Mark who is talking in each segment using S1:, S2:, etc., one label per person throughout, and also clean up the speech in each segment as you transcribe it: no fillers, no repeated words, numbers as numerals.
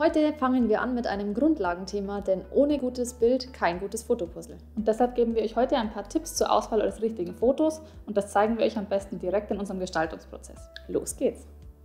S1: Heute fangen wir an mit einem Grundlagenthema, denn ohne gutes Bild kein gutes Fotopuzzle.
S2: Und deshalb geben wir euch heute ein paar Tipps zur Auswahl eures richtigen Fotos und das zeigen wir euch am besten direkt in unserem Gestaltungsprozess. Los geht's!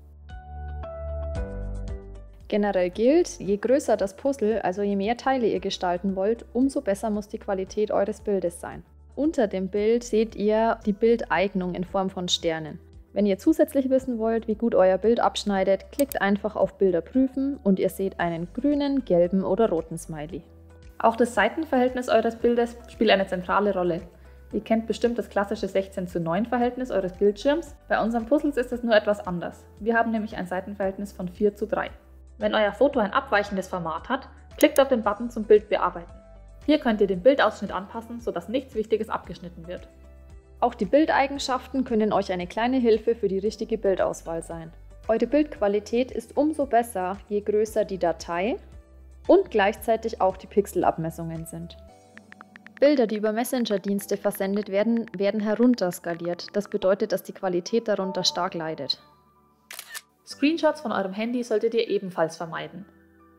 S1: Generell gilt, je größer das Puzzle, also je mehr Teile ihr gestalten wollt, umso besser muss die Qualität eures Bildes sein. Unter dem Bild seht ihr die Bildeignung in Form von Sternen. Wenn ihr zusätzlich wissen wollt, wie gut euer Bild abschneidet, klickt einfach auf Bilder prüfen und ihr seht einen grünen, gelben oder roten Smiley.
S2: Auch das Seitenverhältnis eures Bildes spielt eine zentrale Rolle. Ihr kennt bestimmt das klassische 16:9 Verhältnis eures Bildschirms. Bei unseren Puzzles ist es nur etwas anders. Wir haben nämlich ein Seitenverhältnis von 4:3. Wenn euer Foto ein abweichendes Format hat, klickt auf den Button zum Bild bearbeiten. Hier könnt ihr den Bildausschnitt anpassen, sodass nichts Wichtiges abgeschnitten wird.
S1: Auch die Bildeigenschaften können euch eine kleine Hilfe für die richtige Bildauswahl sein. Eure Bildqualität ist umso besser, je größer die Datei und gleichzeitig auch die Pixelabmessungen sind. Bilder, die über Messenger-Dienste versendet werden, werden herunterskaliert. Das bedeutet, dass die Qualität darunter stark leidet.
S2: Screenshots von eurem Handy solltet ihr ebenfalls vermeiden.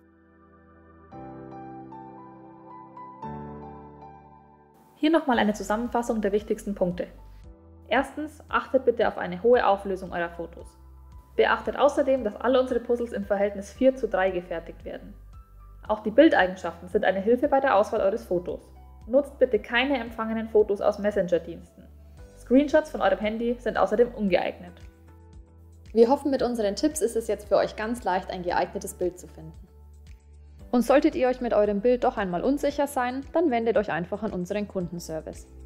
S2: Hier nochmal eine Zusammenfassung der wichtigsten Punkte. Erstens, achtet bitte auf eine hohe Auflösung eurer Fotos. Beachtet außerdem, dass alle unsere Puzzles im Verhältnis 4:3 gefertigt werden. Auch die Bildeigenschaften sind eine Hilfe bei der Auswahl eures Fotos. Nutzt bitte keine empfangenen Fotos aus Messenger-Diensten. Screenshots von eurem Handy sind außerdem ungeeignet.
S1: Wir hoffen, mit unseren Tipps ist es jetzt für euch ganz leicht, ein geeignetes Bild zu finden. Und solltet ihr euch mit eurem Bild doch einmal unsicher sein, dann wendet euch einfach an unseren Kundenservice.